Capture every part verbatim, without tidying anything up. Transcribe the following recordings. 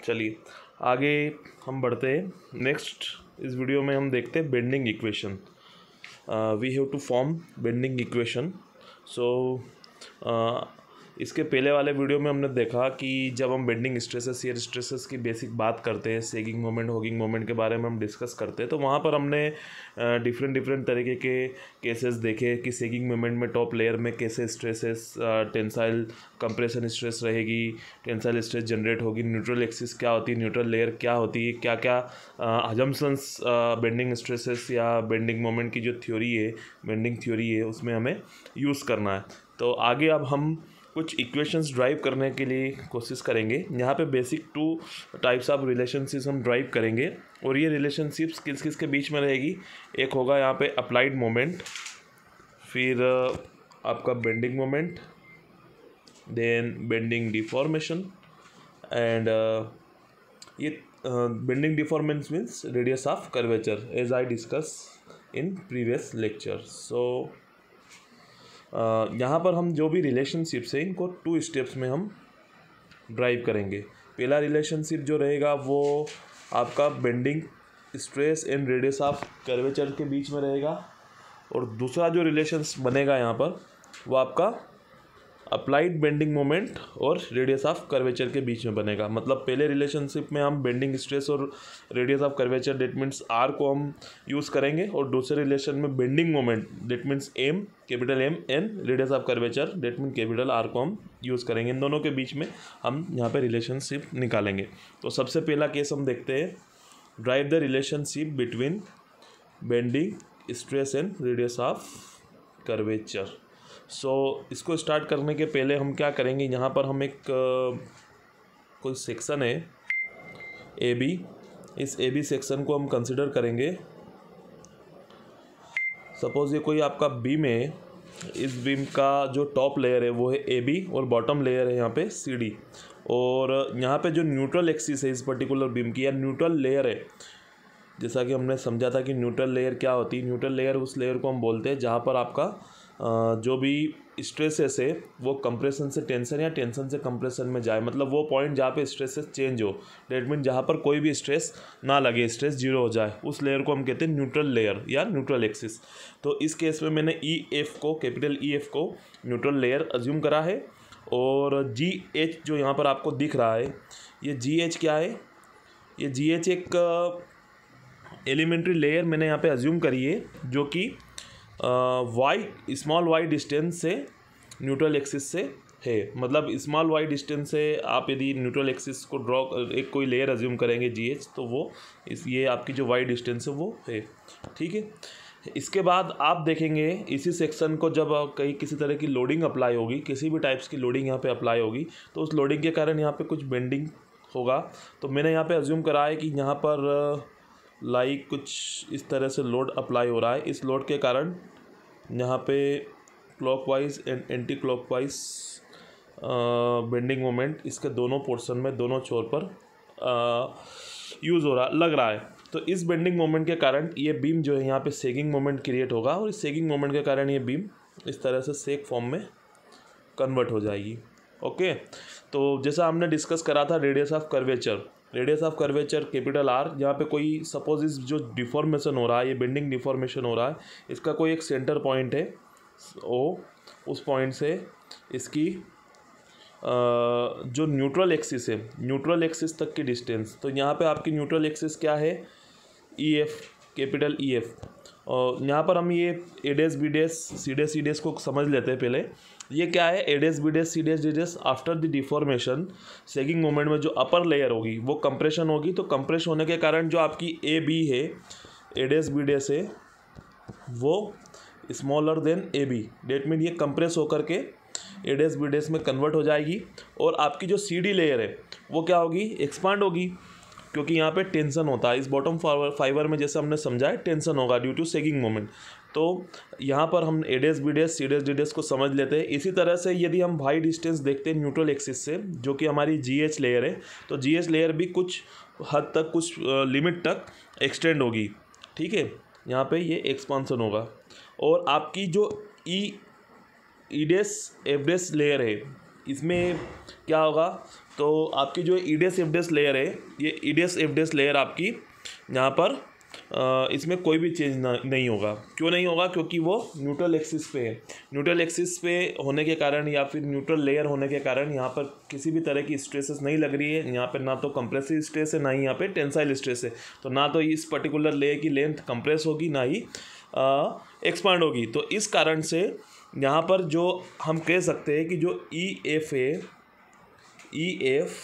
चलिए आगे हम बढ़ते हैं। नेक्स्ट इस वीडियो में हम देखते हैं bending equation. We have to form bending equation. So इसके पहले वाले वीडियो में हमने देखा कि जब हम बेंडिंग स्ट्रेसेस शियर स्ट्रेसेस की बेसिक बात करते हैं, सेगिंग मोमेंट होगिंग मोमेंट के बारे में हम डिस्कस करते हैं, तो वहाँ पर हमने डिफरेंट डिफरेंट तरीके के केसेस देखे कि सेगिंग मोमेंट में टॉप लेयर में कैसे स्ट्रेसेस, टेंसाइल कंप्रेशन स्ट्रेस रहेगी, टेंसाइल स्ट्रेस जनरेट होगी, न्यूट्रल एक्सिस क्या होती है, न्यूट्रल लेयर क्या होती है, क्या क्या अजम्पशंस बेंडिंग स्ट्रेसेस या बेंडिंग मोमेंट की जो थ्योरी है, बेंडिंग थ्योरी है, उसमें हमें यूज़ करना है। तो आगे अब हम कुछ इक्वेशंस ड्राइव करने के लिए कोशिश करेंगे। यहाँ पे basic two types of relationships हम ड्राइव करेंगे और ये रिलेशनशिप्स किस किस के बीच में रहेगी। एक होगा यहाँ पे अप्लाइड मोमेंट, फिर आपका bending moment, then bending deformation and ये bending deformation means radius of curvature as I discuss in previous lecture. So Uh, यहाँ पर हम जो भी रिलेशनशिप्स हैं इनको टू स्टेप्स में हम ड्राइव करेंगे। पहला रिलेशनशिप जो रहेगा वो आपका bending stress and radius of curvature के बीच में रहेगा और दूसरा जो रिलेशंस बनेगा यहाँ पर वो आपका अप्लाइड बेंडिंग मोमेंट और रेडियस ऑफ कर्वेचर के बीच में बनेगा। मतलब पहले रिलेशनशिप में हम बेंडिंग स्ट्रेस और radius of curvature that means R को हम यूज़ करेंगे और दूसरे रिलेशन में bending moment that means M, capital M, and radius of curvature that mean capital R को हम यूज़ करेंगे। इन दोनों के बीच में हम यहाँ पे रिलेशनशिप निकालेंगे। तो सबसे पहला केस हम देखते हैं, derive the relationship between bending stress and radius of curvature. So so, इसको स्टार्ट करने के पहले हम क्या करेंगे, यहाँ पर हम एक uh, कोई सेक्शन है ए बी, इस ए बी सेक्शन को हम कंसिडर करेंगे। सपोज़ ये कोई आपका बीम है, इस बीम का जो टॉप लेयर है वो है ए बी और बॉटम लेयर है यहाँ पे सी डी, और यहाँ पे जो न्यूट्रल एक्सिस है इस पर्टिकुलर बीम की या न्यूट्रल लेयर है, जैसा कि हमने समझा था कि न्यूट्रल लेयर क्या होती है। न्यूट्रल लेयर उस लेयर को हम बोलते हैं जहाँ पर आपका जो भी स्ट्रेसेस है वो कंप्रेशन से टेंशन या टेंशन से कंप्रेशन में जाए, मतलब वो पॉइंट जहाँ पे स्ट्रेसेस चेंज हो, डेट मीन जहाँ पर कोई भी स्ट्रेस ना लगे, स्ट्रेस जीरो हो जाए, उस लेयर को हम कहते हैं न्यूट्रल लेयर या न्यूट्रल एक्सिस। तो इस केस में मैंने ई एफ को, कैपिटल ई एफ को न्यूट्रल लेयर अज्यूम करा है और जी एच जो यहाँ पर आपको दिख रहा है, ये जी एच क्या है, ये जी एच एक एलिमेंट्री लेयर मैंने यहाँ पे अज्यूम करी है जो कि वाई स्मॉल वाई डिस्टेंस से न्यूट्रल एक्सिस से है। मतलब स्मॉल वाई डिस्टेंस से आप यदि न्यूट्रल एक्सिस को ड्रॉ एक कोई लेयर अज्यूम करेंगे जी एच, तो वो इस ये आपकी जो वाई डिस्टेंस है वो है, ठीक है। इसके बाद आप देखेंगे इसी सेक्शन को जब कहीं किसी तरह की लोडिंग अप्लाई होगी, किसी भी टाइप्स की लोडिंग यहाँ पे अप्लाई होगी, तो उस लोडिंग के कारण यहाँ पे कुछ बेंडिंग होगा। तो मैंने यहाँ पे अज्यूम करा है कि यहाँ पर लाइक कुछ इस तरह से लोड अप्लाई हो रहा है। इस लोड के कारण यहाँ पे clockwise and anti clockwise bending moment इसके दोनों पोर्शन में, दोनों छोर पर यूज़ हो रहा लग रहा है। तो इस बेंडिंग मोमेंट के कारण ये बीम जो है यहाँ पे सेगिंग मोमेंट क्रिएट होगा और इस सेगिंग मोमेंट के कारण ये बीम इस तरह से सेक फॉर्म में कन्वर्ट हो जाएगी। ओके, तो जैसा हमने डिस्कस करा था radius of curvature, radius of curvature capital R, यहाँ पे कोई सपोज इस जो डिफॉर्मेशन हो रहा है, ये बेंडिंग डिफॉर्मेशन हो रहा है, इसका कोई एक सेंटर पॉइंट है ओ, उस पॉइंट से इसकी जो न्यूट्रल एक्सिस है, न्यूट्रल एक्सिस तक की डिस्टेंस। तो यहाँ पे आपकी न्यूट्रल एक्सिस क्या है, E F, capital E F. और यहाँ पर हम ये ए डेस बी डेस सी डेस सी डेस को समझ लेते हैं पहले। ये क्या है, A dash B dash C dash D dash after the deformation sagging moment में जो अपर लेयर होगी वो कंप्रेशन होगी। तो कंप्रेश होने के कारण जो आपकी ए बी है, ए डेस बी डेस है, वो smaller than A B, that mean ये कंप्रेस होकर के ए डेस बी डेस में कन्वर्ट हो जाएगी और आपकी जो सी डी लेयर है वो क्या होगी, एक्सपांड होगी, क्योंकि यहाँ पे टेंशन होता है। इस बॉटम फाइबर में जैसे हमने समझा है टेंशन होगा ड्यू टू सेगिंग मोमेंट। तो यहाँ पर हम ए dash B dash C dash D डेस को समझ लेते हैं। इसी तरह से यदि हम वाई डिस्टेंस देखते हैं न्यूट्रल एक्सिस से, जो कि हमारी जी एच लेयर है, तो जी एच लेयर भी कुछ हद तक, कुछ लिमिट तक एक्सटेंड होगी, ठीक है। यहाँ पे ये एक्सपांसन होगा और आपकी जो ई ई डेस एफ डेस लेयर है, इसमें क्या होगा, तो आपकी जो ईडीएस एफडीएस लेयर है, ये ईडीएस एफडीएस लेयर आपकी यहाँ पर अ, इसमें कोई भी चेंज ना नहीं होगा। क्यों नहीं होगा? क्योंकि वो न्यूट्रल एक्सिस पे है। न्यूट्रल एक्सिस पे होने के कारण या फिर न्यूट्रल लेयर होने के कारण यहाँ पर किसी भी तरह की स्ट्रेसेस नहीं लग रही है। यहाँ पर ना तो कंप्रेसिव स्ट्रेस है, ना ही यहाँ पे टेंसाइल स्ट्रेस है। तो ना तो इस पर्टिकुलर लेयर की लेंथ कंप्रेस होगी, ना ही एक्सपांड होगी। तो इस कारण से यहाँ पर जो हम कह सकते हैं कि जो ई एफ है, E F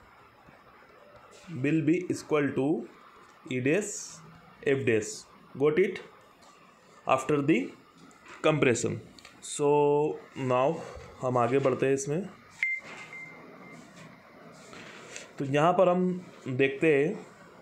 will be equal to E dash F dash. Got it? After the compression. So now हम आगे बढ़ते हैं इसमें। तो यहाँ पर हम देखते हैं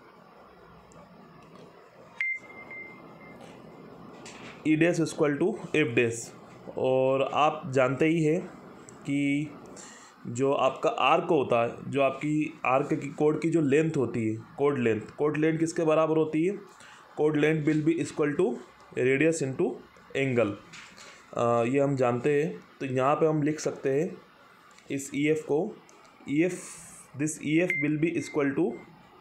E dash equal to F dash, और आप जानते ही हैं कि जो आपका आर्क होता है, जो आपकी आर्क की कोड की जो लेंथ होती है, कोड लेंथ, कोड लेंथ किसके बराबर होती है? कोड length will be equal to radius into angle, ये हम जानते हैं। तो यहाँ पे हम लिख सकते हैं इस ई एफ को, E F this E F will be equal to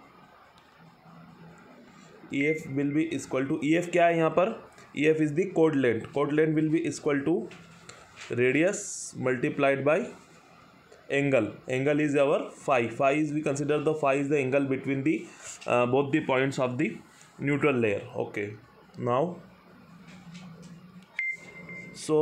E F will be equal to E F क्या है यहाँ पर? ई एफ इज द कोड लेंथ, कोड length will be equal to radius multiplied by angle. Angle is our phi. Phi is, we consider the phi is the angle between the uh, both the points of the neutral layer. Okay, now so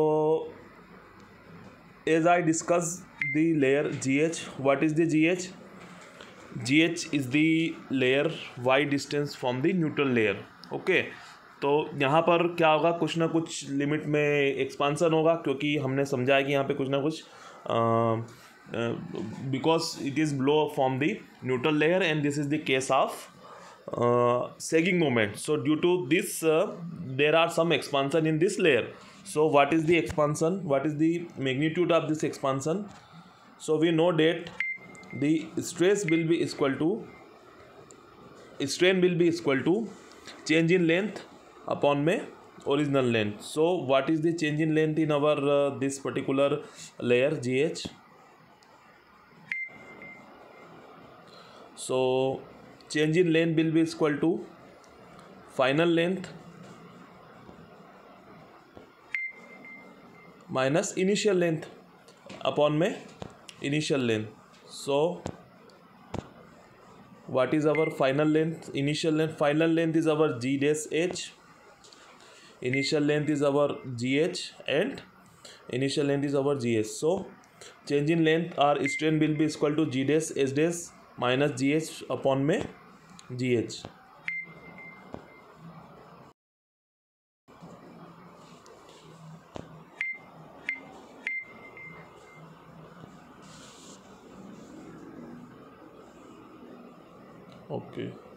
as I discuss the layer G H, what is the G H? G H is the layer y distance from the neutral layer. Okay, तो यहाँ पर क्या होगा, कुछ ना कुछ limit में expansion होगा, क्योंकि हमने समझा है कि यहाँ पे कुछ ना कुछ uh, Uh, because it is blow from the neutral layer and this is the case of uh, sagging moment. So due to this uh, there are some expansion in this layer. So what is the expansion? What is the magnitude of this expansion? So we know that the stress will be equal to strain will be equal to change in length upon में original length. So what is the change in length in our uh, this particular layer G H? So change in length will be equal to final length minus initial length upon में initial length. So what is our final length? Initial length, final length is our G dash H, initial length is our G H, and initial length is our G S. So change in length or strain will be equal to G dash H dash minus G H upon में G H. Okay okay.